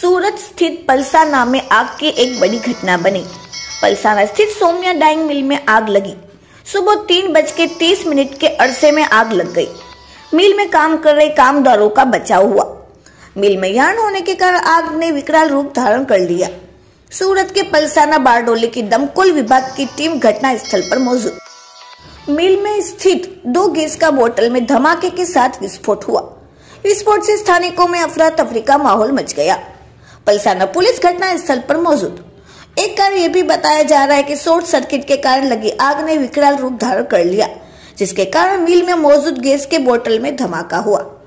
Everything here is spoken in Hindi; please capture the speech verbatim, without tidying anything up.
सूरत स्थित पलसाना में आग की एक बड़ी घटना बनी। पलसाना स्थित सोम्या डाइंग मिल में आग लगी। सुबह तीन बज के तीस मिनट के अरसे में आग लग गई। मिल में काम कर रहे कामगारों का बचाव हुआ। मिल में यार्न होने के कारण आग ने विकराल रूप धारण कर लिया। सूरत के पलसाना बारडोली की दमकल विभाग की टीम घटना स्थल पर मौजूद। मिल में स्थित दो गैस का बोतल में धमाके के साथ विस्फोट हुआ। विस्फोट से स्थानिकों में अफरा तफरी का माहौल मच गया। पलसाना पुलिस घटना स्थल पर मौजूद। एक कारण यह भी बताया जा रहा है कि शॉर्ट सर्किट के कारण लगी आग ने विकराल रूप धारण कर लिया, जिसके कारण मिल में मौजूद गैस के बोतल में धमाका हुआ।